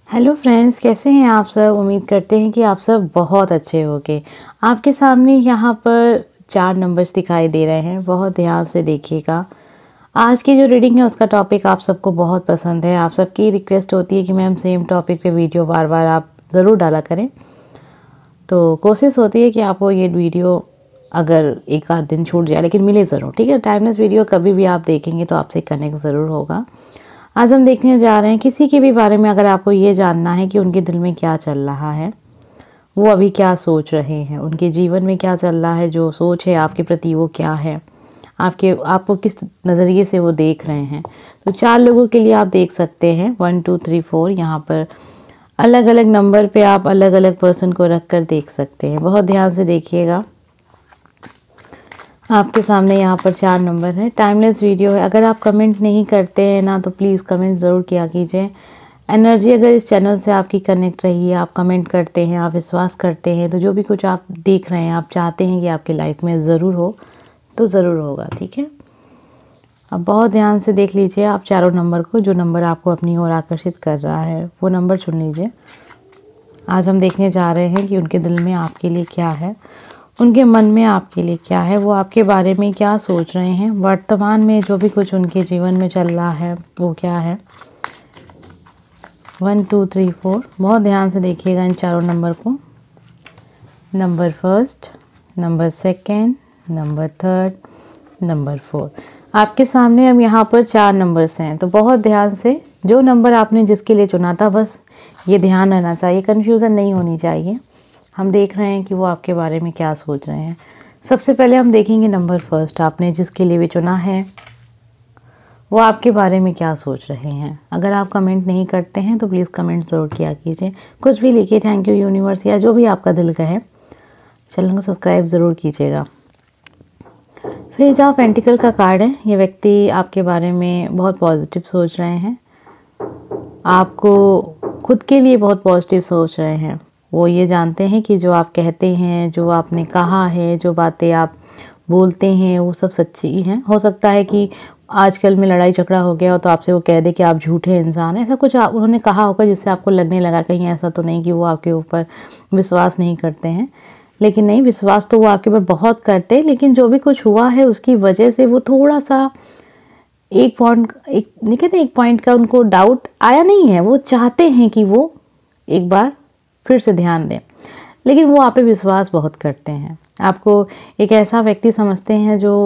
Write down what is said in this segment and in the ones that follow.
Hello friends, कैसे हैं आप सब। उम्मीद करते हैं कि आप सब बहुत अच्छे होंगे। आपके सामने यहाँ पर 4 नंबर्स दिखाई दे रहे हैं, बहुत ध्यान से देखिएगा। आज की जो रीडिंग है उसका टॉपिक आप सबको बहुत पसंद है। आप सबकी रिक्वेस्ट होती है कि मैम सेम टॉपिक पे वीडियो बार बार आप ज़रूर डाला करें, तो कोशिश होती है कि आपको ये वीडियो अगर एक आध दिन छूट जाए लेकिन मिले ज़रूर, ठीक है। टाइमलेस वीडियो कभी भी आप देखेंगे तो आपसे कनेक्ट ज़रूर होगा। आज हम देखने जा रहे हैं किसी के भी बारे में। अगर आपको ये जानना है कि उनके दिल में क्या चल रहा है, वो अभी क्या सोच रहे हैं, उनके जीवन में क्या चल रहा है, जो सोच है आपके प्रति वो क्या है, आपको किस नज़रिए से वो देख रहे हैं। तो 4 लोगों के लिए आप देख सकते हैं 1 2 3 4। यहाँ पर अलग अलग नंबर पे आप अलग अलग पर्सन को रख कर देख सकते हैं। बहुत ध्यान से देखिएगा। आपके सामने यहाँ पर 4 नंबर है। टाइमलेस वीडियो है। अगर आप कमेंट नहीं करते हैं ना तो प्लीज़ कमेंट ज़रूर किया कीजिए। एनर्जी अगर इस चैनल से आपकी कनेक्ट रही है, आप कमेंट करते हैं, आप विश्वास करते हैं, तो जो भी कुछ आप देख रहे हैं, आप चाहते हैं कि आपकी लाइफ में ज़रूर हो तो ज़रूर होगा, ठीक है। अब बहुत ध्यान से देख लीजिए आप चारों नंबर को। जो नंबर आपको अपनी ओर आकर्षित कर रहा है वो नंबर चुन लीजिए। आज हम देखने जा रहे हैं कि उनके दिल में आपके लिए क्या है, उनके मन में आपके लिए क्या है, वो आपके बारे में क्या सोच रहे हैं, वर्तमान में जो भी कुछ उनके जीवन में चल रहा है वो क्या है। 1 2 3 4। बहुत ध्यान से देखिएगा इन चारों नंबर को। Number 1, number 2, number 3, number 4। आपके सामने अब यहाँ पर 4 नंबर्स हैं, तो बहुत ध्यान से जो नंबर आपने जिसके लिए चुना था, बस ये ध्यान रहना चाहिए, कन्फ्यूज़न नहीं होनी चाहिए। हम देख रहे हैं कि वो आपके बारे में क्या सोच रहे हैं। सबसे पहले हम देखेंगे नंबर 1, आपने जिसके लिए भी चुना है वो आपके बारे में क्या सोच रहे हैं। अगर आप कमेंट नहीं करते हैं तो प्लीज़ कमेंट ज़रूर किया कीजिए। कुछ भी लिखिए, थैंक यू यूनिवर्स, या जो भी आपका दिल कहे। चैनल को सब्सक्राइब ज़रूर कीजिएगा। फिर जाओ पेंटिकल का कार्ड है। ये व्यक्ति आपके बारे में बहुत पॉजिटिव सोच रहे हैं, आपको खुद के लिए बहुत पॉजिटिव सोच रहे हैं। वो ये जानते हैं कि जो आप कहते हैं, जो आपने कहा है, जो बातें आप बोलते हैं वो सब सच्ची हैं। हो सकता है कि आजकल में लड़ाई झगड़ा हो गया हो तो आपसे वो कह दे कि आप झूठे इंसान हैं, ऐसा कुछ उन्होंने कहा होगा जिससे आपको लगने लगा कहीं ऐसा तो नहीं कि वो आपके ऊपर विश्वास नहीं करते हैं। लेकिन नहीं, विश्वास तो वो आपके ऊपर बहुत करते हैं, लेकिन जो भी कुछ हुआ है उसकी वजह से वो थोड़ा सा एक पॉइंट का उनको डाउट आया नहीं है। वो चाहते हैं कि वो एक बार फिर से ध्यान दें, लेकिन वो आप पे विश्वास बहुत करते हैं। आपको एक ऐसा व्यक्ति समझते हैं जो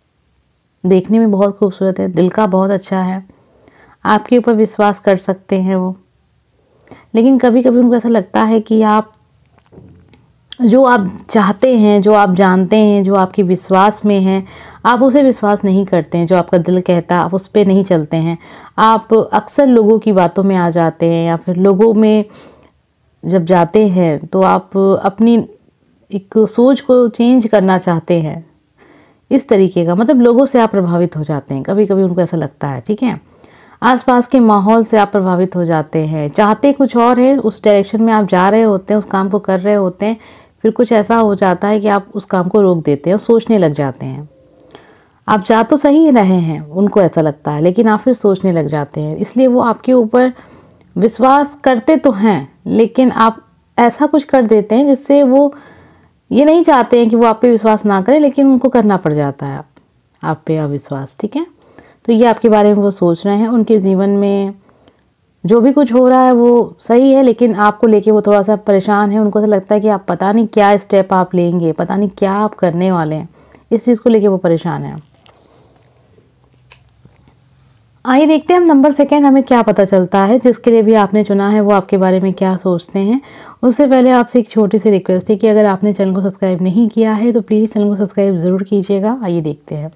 देखने में बहुत खूबसूरत है, दिल का बहुत अच्छा है, आपके ऊपर विश्वास कर सकते हैं वो। लेकिन कभी कभी उनको ऐसा लगता है कि आप जो आप चाहते हैं, जो आप जानते हैं, जो आपके विश्वास में है, आप उसे विश्वास नहीं करते हैं। जो आपका दिल कहता है आप उस पर नहीं चलते हैं। आप अक्सर लोगों की बातों में आ जाते हैं, या फिर लोगों में जब जाते हैं तो आप अपनी एक सोच को चेंज करना चाहते हैं, इस तरीके का। मतलब लोगों से आप प्रभावित हो जाते हैं, कभी कभी उनको ऐसा लगता है, ठीक है। आसपास के माहौल से आप प्रभावित हो जाते हैं, चाहते कुछ और है, उस डायरेक्शन में आप जा रहे होते हैं, उस काम को कर रहे होते हैं, फिर कुछ ऐसा हो जाता है कि आप उस काम को रोक देते हैं, सोचने लग जाते हैं। आप जा तो सही रहे हैं, उनको ऐसा लगता है, लेकिन आप फिर सोचने लग जाते हैं। इसलिए वो आपके ऊपर विश्वास करते तो हैं, लेकिन आप ऐसा कुछ कर देते हैं जिससे वो ये नहीं चाहते हैं कि वो आप पे विश्वास ना करें, लेकिन उनको करना पड़ जाता है आप पे अविश्वास, ठीक है। तो ये आपके बारे में वो सोच रहे हैं। उनके जीवन में जो भी कुछ हो रहा है वो सही है, लेकिन आपको लेके वो थोड़ा सा परेशान है। उनको ऐसा लगता है कि आप पता नहीं क्या स्टेप आप लेंगे, पता नहीं क्या आप करने वाले हैं, इस चीज़ को लेके वो परेशान है। आइए देखते हैं हम नंबर 2 हमें क्या पता चलता है। जिसके लिए भी आपने चुना है वो आपके बारे में क्या सोचते हैं। उससे पहले आपसे एक छोटी सी रिक्वेस्ट है कि अगर आपने चैनल को सब्सक्राइब नहीं किया है तो प्लीज़ चैनल को सब्सक्राइब ज़रूर कीजिएगा। आइए देखते हैं।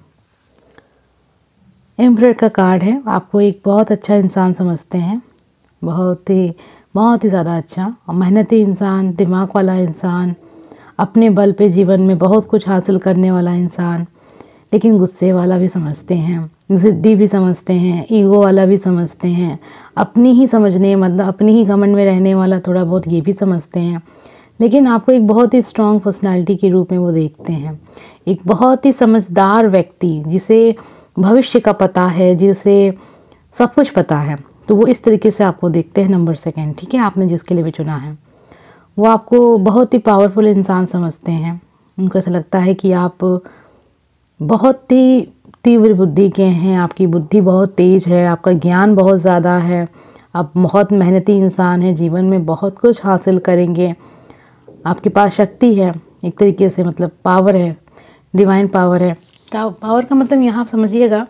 एम्परर का कार्ड है। आपको एक बहुत अच्छा इंसान समझते हैं, बहुत ही ज़्यादा अच्छा और मेहनती इंसान, दिमाग वाला इंसान, अपने बल पे जीवन में बहुत कुछ हासिल करने वाला इंसान, लेकिन गुस्से वाला भी समझते हैं, ज़िद्दी भी समझते हैं, ईगो वाला भी समझते हैं, अपनी ही समझने मतलब अपनी ही घमंड में रहने वाला थोड़ा बहुत ये भी समझते हैं। लेकिन आपको एक बहुत ही स्ट्रॉन्ग पर्सनालिटी के रूप में वो देखते हैं। एक बहुत ही समझदार व्यक्ति जिसे भविष्य का पता है, जिसे सब कुछ पता है, तो वो इस तरीके से आपको देखते हैं नंबर सेकंड, ठीक है, आपने जिसके लिए भी चुना है। वो आपको बहुत ही पावरफुल इंसान समझते हैं। उनको ऐसा लगता है कि आप बहुत ही तीव्र बुद्धि के हैं, आपकी बुद्धि बहुत तेज़ है, आपका ज्ञान बहुत ज़्यादा है, आप बहुत मेहनती इंसान हैं, जीवन में बहुत कुछ हासिल करेंगे, आपके पास शक्ति है एक तरीके से, मतलब पावर है, डिवाइन पावर है। पावर का मतलब यहाँ आप समझिएगा,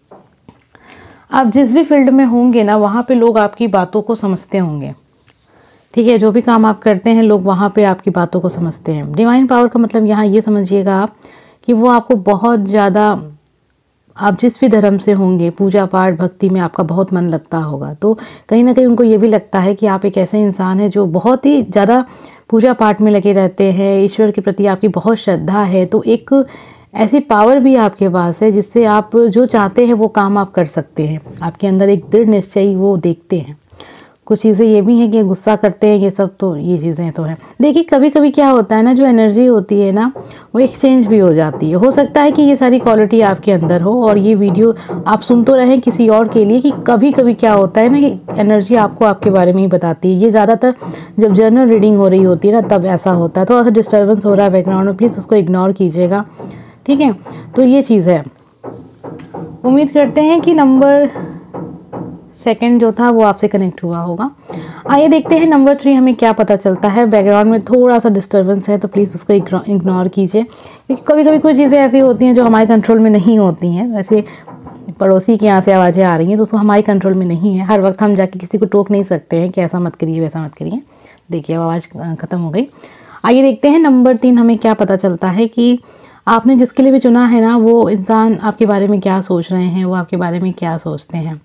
आप जिस भी फील्ड में होंगे ना वहाँ पे लोग आपकी बातों को समझते होंगे, ठीक है। जो भी काम आप करते हैं लोग वहाँ पे आपकी बातों को समझते हैं। डिवाइन पावर का मतलब यहाँ ये समझिएगा आप कि वो आपको बहुत ज़्यादा, आप जिस भी धर्म से होंगे, पूजा पाठ भक्ति में आपका बहुत मन लगता होगा, तो कहीं ना कहीं उनको ये भी लगता है कि आप एक ऐसे इंसान हैं जो बहुत ही ज़्यादा पूजा पाठ में लगे रहते हैं, ईश्वर के प्रति आपकी बहुत श्रद्धा है। तो एक ऐसी पावर भी आपके पास है जिससे आप जो चाहते हैं वो काम आप कर सकते हैं। आपके अंदर एक दृढ़ निश्चय वो देखते हैं। कुछ चीज़ें ये भी हैं कि गुस्सा करते हैं, ये सब तो ये चीज़ें तो हैं। देखिए कभी कभी क्या होता है ना, जो एनर्जी होती है ना वो एक्सचेंज भी हो जाती है। हो सकता है कि ये सारी क्वालिटी आपके अंदर हो और ये वीडियो आप सुन तो रहें किसी और के लिए, कि कभी कभी क्या होता है ना कि एनर्जी आपको आपके बारे में ही बताती है। ये ज़्यादातर जब जनरल रीडिंग हो रही होती है ना तब ऐसा होता है। तो अगर डिस्टर्बेंस हो रहा है बैकग्राउंड में, प्लीज़ उसको इग्नोर कीजिएगा, ठीक है। तो ये चीज़ है। उम्मीद करते हैं कि नंबर सेकंड जो था वो आपसे कनेक्ट हुआ होगा। आइए देखते हैं नंबर 3 हमें क्या पता चलता है। बैकग्राउंड में थोड़ा सा डिस्टर्बेंस है तो प्लीज़ उसको इग्नोर कीजिए, क्योंकि कभी कभी कुछ चीज़ें ऐसी होती हैं जो हमारे कंट्रोल में नहीं होती हैं। वैसे पड़ोसी के यहाँ से आवाज़ें आ रही हैं तो उसको हमारे कंट्रोल में नहीं है। हर वक्त हम जाके किसी को टोक नहीं सकते हैं कि ऐसा मत करिए वैसा मत करिए। देखिए आवाज़ ख़त्म हो गई। आइए देखते हैं नंबर 3 हमें क्या पता चलता है कि आपने जिसके लिए भी चुना है ना वो इंसान आपके बारे में क्या सोच रहे हैं, वो आपके बारे में क्या सोचते हैं।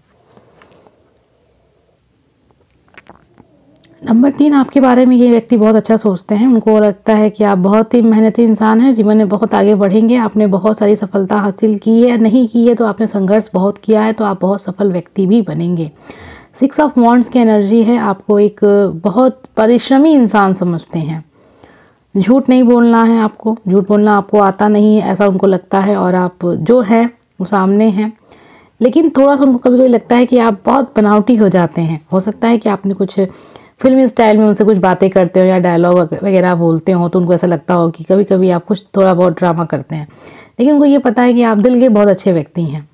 नंबर 3 आपके बारे में ये व्यक्ति बहुत अच्छा सोचते हैं। उनको लगता है कि आप बहुत ही मेहनती इंसान हैं, जीवन में बहुत आगे बढ़ेंगे, आपने बहुत सारी सफलता हासिल की है, नहीं की है तो आपने संघर्ष बहुत किया है, तो आप बहुत सफल व्यक्ति भी बनेंगे। 6 ऑफ वॉन्ड्स की एनर्जी है, आपको एक बहुत परिश्रमी इंसान समझते हैं। झूठ नहीं बोलना है आपको, झूठ बोलना आपको आता नहीं है ऐसा उनको लगता है, और आप जो हैं वो सामने हैं। लेकिन थोड़ा सा उनको कभी कभी लगता है कि आप बहुत बनावटी हो जाते हैं। हो सकता है कि आपने कुछ फिल्मी स्टाइल में उनसे कुछ बातें करते हो या डायलॉग वगैरह बोलते हो तो उनको ऐसा लगता हो कि कभी कभी आप कुछ थोड़ा बहुत ड्रामा करते हैं। लेकिन उनको ये पता है कि आप दिल के बहुत अच्छे व्यक्ति हैं,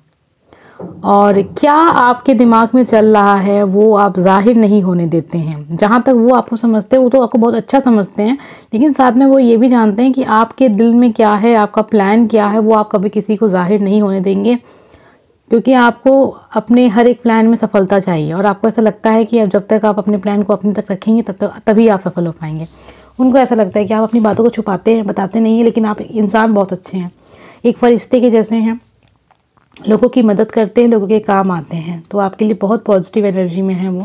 और क्या आपके दिमाग में चल रहा है वो आप जाहिर नहीं होने देते हैं। जहाँ तक वो आपको समझते हैं वो तो आपको बहुत अच्छा समझते हैं, लेकिन साथ में वो ये भी जानते हैं कि आपके दिल में क्या है, आपका प्लान क्या है, वो आप कभी किसी को जाहिर नहीं होने देंगे, क्योंकि आपको अपने हर एक प्लान में सफलता चाहिए। और आपको ऐसा लगता है कि अब जब तक आप अपने प्लान को अपने तक रखेंगे तभी आप सफल हो पाएंगे। उनको ऐसा लगता है कि आप अपनी बातों को छुपाते हैं, बताते नहीं हैं, लेकिन आप इंसान बहुत अच्छे हैं, एक फरिश्ते के जैसे हैं, लोगों की मदद करते हैं, लोगों के काम आते हैं, तो आपके लिए बहुत पॉजिटिव एनर्जी में है वो।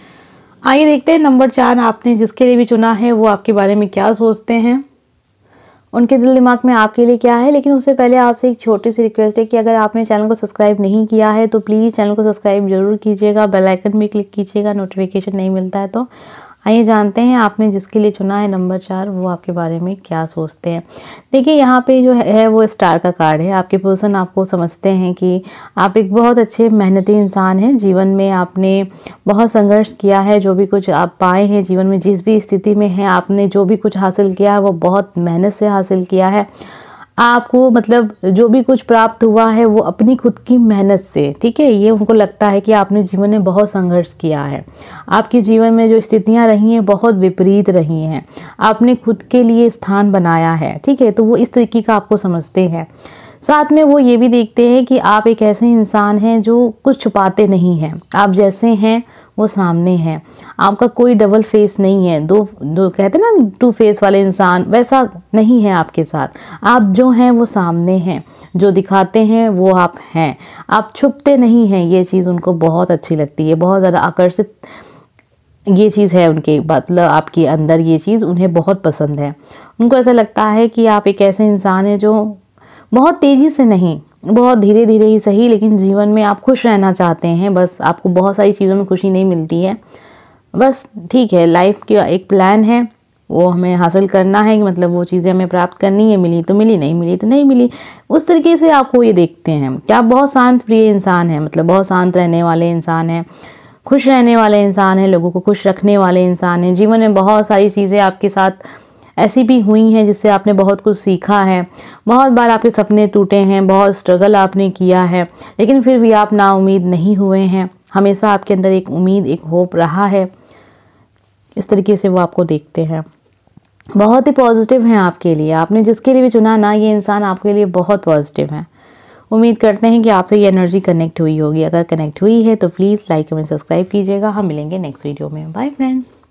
आइए देखते हैं नंबर 4 आपने जिसके लिए भी चुना है वो आपके बारे में क्या सोचते हैं, उनके दिल दिमाग में आपके लिए क्या है। लेकिन उससे पहले आपसे एक छोटी सी रिक्वेस्ट है कि अगर आपने चैनल को सब्सक्राइब नहीं किया है तो प्लीज़ चैनल को सब्सक्राइब जरूर कीजिएगा, बेल आइकन भी क्लिक कीजिएगा, नोटिफिकेशन नहीं मिलता है तो। आइए जानते हैं आपने जिसके लिए चुना है नंबर 4 वो आपके बारे में क्या सोचते हैं। देखिए यहाँ पे जो है वो स्टार का कार्ड है। आपके पर्सन आपको समझते हैं कि आप एक बहुत अच्छे मेहनती इंसान हैं, जीवन में आपने बहुत संघर्ष किया है, जो भी कुछ आप पाए हैं जीवन में, जिस भी स्थिति में हैं आपने जो भी कुछ हासिल किया है वो बहुत मेहनत से हासिल किया है। आपको मतलब जो भी कुछ प्राप्त हुआ है वो अपनी खुद की मेहनत से, ठीक है। ये उनको लगता है कि आपने जीवन में बहुत संघर्ष किया है, आपके जीवन में जो स्थितियां रही हैं बहुत विपरीत रही हैं, आपने खुद के लिए स्थान बनाया है, ठीक है। तो वो इस तरीके का आपको समझते हैं। साथ में वो ये भी देखते हैं कि आप एक ऐसे इंसान हैं जो कुछ छुपाते नहीं हैं, आप जैसे हैं वो सामने हैं, आपका कोई डबल फेस नहीं है, दो कहते हैं ना 2 फेस वाले इंसान, वैसा नहीं है आपके साथ। आप जो हैं वो सामने हैं, जो दिखाते हैं वो आप हैं, आप छुपते नहीं हैं। ये चीज़ उनको बहुत अच्छी लगती है, बहुत ज़्यादा आकर्षित ये चीज़ है उनके, मतलब आपके अंदर ये चीज़ उन्हें बहुत पसंद है। उनको ऐसा लगता है कि आप एक ऐसे इंसान हैं जो बहुत तेज़ी से नहीं, बहुत धीरे धीरे ही सही, लेकिन जीवन में आप खुश रहना चाहते हैं। बस आपको बहुत सारी चीज़ों में खुशी नहीं मिलती है, बस ठीक है, लाइफ का एक प्लान है वो हमें हासिल करना है, कि मतलब वो चीज़ें हमें प्राप्त करनी है, मिली तो मिली, नहीं मिली तो नहीं मिली। उस तरीके से आपको ये देखते हैं कि आप बहुत शांत प्रिय इंसान हैं, मतलब बहुत शांत रहने वाले इंसान हैं, खुश रहने वाले इंसान हैं, लोगों को खुश रखने वाले इंसान हैं। जीवन में बहुत सारी चीज़ें आपके साथ ऐसी भी हुई हैं जिससे आपने बहुत कुछ सीखा है। बहुत बार आपके सपने टूटे हैं, बहुत स्ट्रगल आपने किया है, लेकिन फिर भी आप नाउम्मीद नहीं हुए हैं। हमेशा आपके अंदर एक उम्मीद, एक होप रहा है। इस तरीके से वो आपको देखते हैं। बहुत ही पॉजिटिव हैं आपके लिए। आपने जिसके लिए भी चुना ना, ये इंसान आपके लिए बहुत पॉजिटिव है। उम्मीद करते हैं कि आपसे ये एनर्जी कनेक्ट हुई होगी। अगर कनेक्ट हुई है तो प्लीज़ लाइक कमेंट सब्सक्राइब कीजिएगा। हम मिलेंगे नेक्स्ट वीडियो में। Bye friends.